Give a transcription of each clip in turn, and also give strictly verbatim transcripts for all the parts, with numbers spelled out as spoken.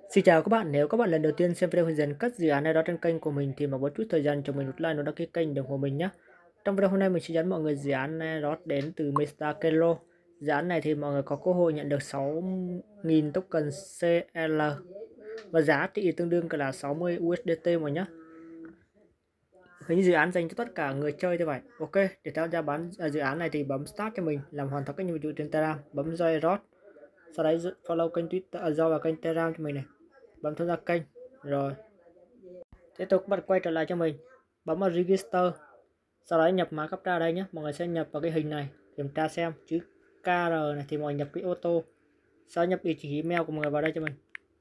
Xin chào các bạn, nếu các bạn lần đầu tiên xem video hướng dẫn cất dự án nào đó trên kênh của mình thì mà có chút thời gian cho mình một like nó đăng ký kênh ủng hộ mình nhé. Trong video hôm nay mình sẽ dẫn mọi người dự án Aerodot đến từ mê ta Kelo. Dự án này thì mọi người có cơ hội nhận được sáu nghìn token xê lờ và giá trị tương đương là sáu mươi u ét đê tê mọi nhé. Hình như dự án dành cho tất cả người chơi như vậy. Ok, để tham gia bán dự án này thì bấm start cho mình, làm hoàn thành các nhiệm vụ trên Telegram, bấm join Aerodot. Sau đấy follow kênh Twitter, à, do vào kênh Telegram cho mình này, bấm tham gia kênh rồi tiếp tục bật quay trở lại cho mình, bấm vào register, sau đó nhập mã captcha đây nhé. Mọi người sẽ nhập vào cái hình này, kiểm tra xem chữ ca rờ này thì mọi người nhập cái ô tô, sau nhập địa chỉ email của mọi người vào đây cho mình.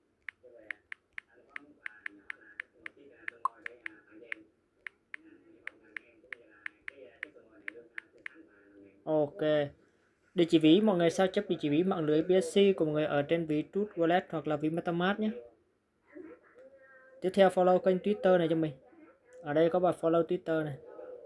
Ok, địa chỉ ví mọi người sao chép địa chỉ ví mạng lưới bê ét xê của mọi người ở trên ví Trust Wallet hoặc là ví MetaMask nhé. Tiếp theo follow kênh Twitter này cho mình, ở đây có bài follow Twitter này.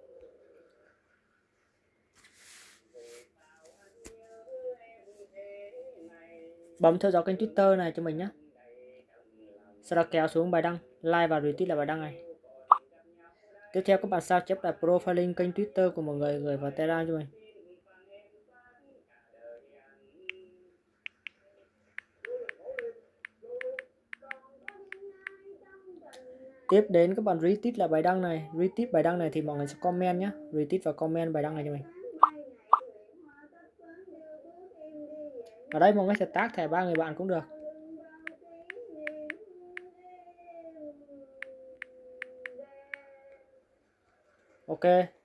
Bấm theo dõi kênh Twitter này cho mình nhé. Sau đó kéo xuống bài đăng, like và retweet là bài đăng này. Tiếp theo các bạn sao chép lại profiling kênh Twitter của mọi người gửi vào Telegram cho mình. Tiếp đến các bạn retweet là bài đăng này, retweet bài đăng này thì mọi người sẽ comment nhé, retweet và comment bài đăng này cho mình. Ở đây mọi người sẽ tag thẻ ba người bạn cũng được. Ok.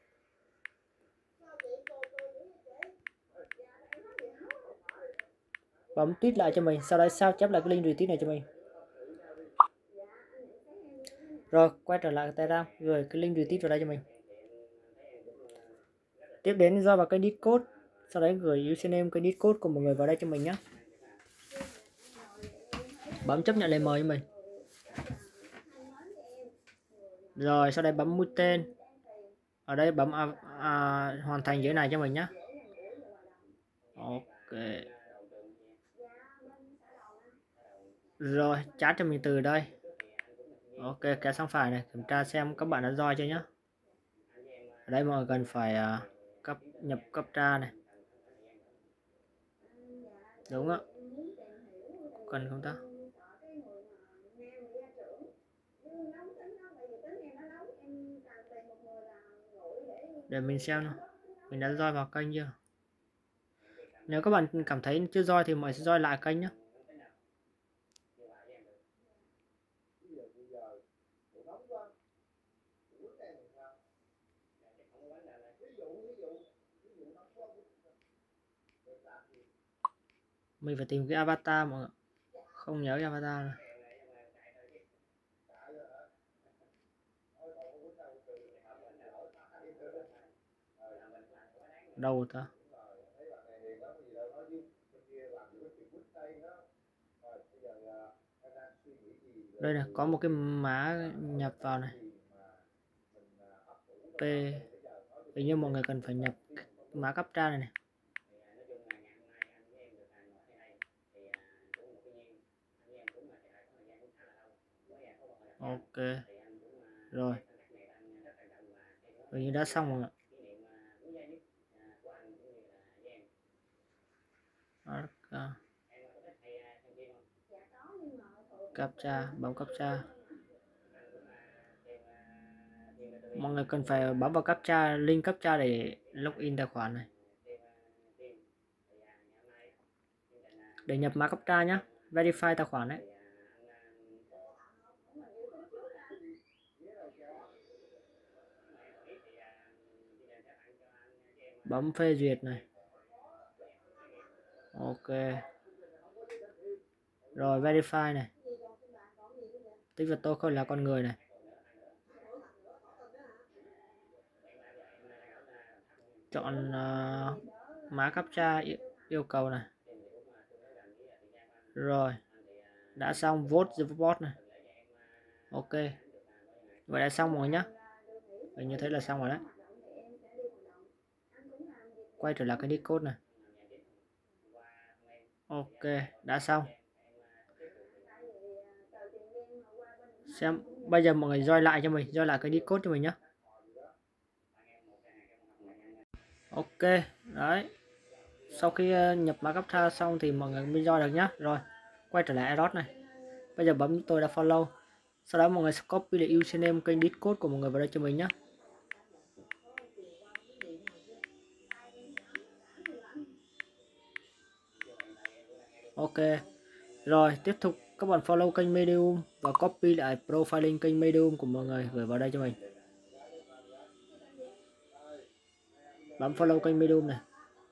Bấm tweet lại cho mình, sau đó sao chép lại cái link retweet này cho mình. Rồi quay trở lại Telegram, gửi cái link retweet vào đây cho mình. Tiếp đến do vào kênh Discord, sau đấy gửi username kênh Discord của mọi người vào đây cho mình nhé. Bấm chấp nhận lời mời cho mình. Rồi sau đây bấm mũi tên, ở đây bấm à, à, hoàn thành dưới này cho mình nhé. Ok. Rồi chat cho mình từ đây. Ok, kéo sang phải này, kiểm tra xem các bạn đã join chưa nhé. Ở đây mọi người cần phải uh, cấp nhập captcha này, đúng ạ, cần không ta? Để mình xem nào, mình đã join vào kênh chưa. Nếu các bạn cảm thấy chưa join thì mọi người sẽ join lại kênh nhé. Mình phải tìm cái avatar mọi người, không nhớ cái avatar này. Đâu ta? Đây này, có một cái mã nhập vào này, P. Hình như mọi người cần phải nhập mã captcha này này. Ok. Rồi. Hình như đã xong rồi ạ. Arca. Captcha, bấm captcha. Mọi người cần phải bấm vào captcha, link captcha để login tài khoản này. Để nhập mã captcha nhé, verify tài khoản đấy. Bấm phê duyệt này. Ok. Rồi verify này. Tích vật tôi không là con người này. Chọn uh, mã captcha yêu, yêu cầu này. Rồi. Đã xong, vote the bot này. Ok. Vậy là xong rồi nhá. Mình như thấy là xong rồi đấy. Quay trở lại cái Discord này. Ok, đã xong. Xem bây giờ mọi người join lại cho mình, join lại cái Discord cho mình nhé. Ok đấy, sau khi nhập mã captcha xong thì mọi người mới join được nhá. Rồi quay trở lại Aerox này, bây giờ bấm tôi đã follow, sau đó mọi người sẽ copy lại username kênh Discord của mọi người vào đây cho mình nhé. Ok rồi, tiếp tục các bạn follow kênh Medium và copy lại profiling kênh Medium của mọi người gửi vào đây cho mình. Bấm follow kênh Medium này.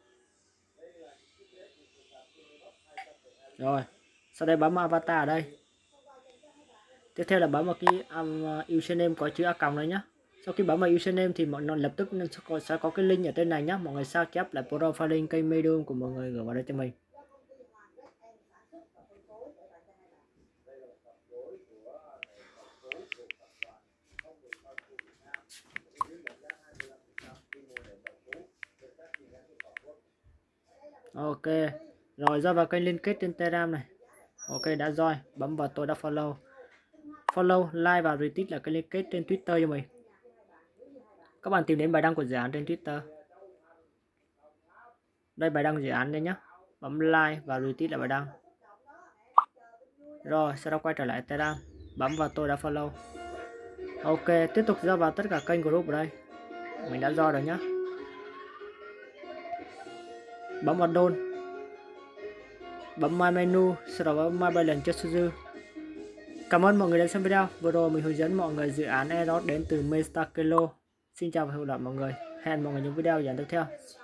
Rồi sau đây bấm avatar ở đây. Tiếp theo là bấm vào cái um, username có chữ a còng này nhá. Sau khi bấm vào username thì mọi người lập tức sẽ có, sẽ có cái link ở trên này nhá. Mọi người sao chép lại profiling kênh Medium của mọi người gửi vào đây cho mình. Ok rồi, ra vào kênh liên kết trên Telegram này. Ok đã rồi, bấm vào tôi đã follow. Follow, like và retweet là kênh liên kết trên Twitter cho mình. Các bạn tìm đến bài đăng của dự án trên Twitter. Đây bài đăng dự án đây nhé. Bấm like và retweet là bài đăng. Rồi sau đó quay trở lại Telegram, bấm vào tôi đã follow. Ok, tiếp tục ra vào tất cả kênh group ở đây. Mình đã do rồi nhá. Bấm vào Don, bấm My Menu, sau đó bấm My Balance cho Suzu. Cảm ơn mọi người đã xem video. Vừa rồi mình hướng dẫn mọi người dự án Aerox đến từ Mestakelo. Xin chào và hẹn gặp lại mọi người. Hẹn mọi người những video dự án tiếp theo.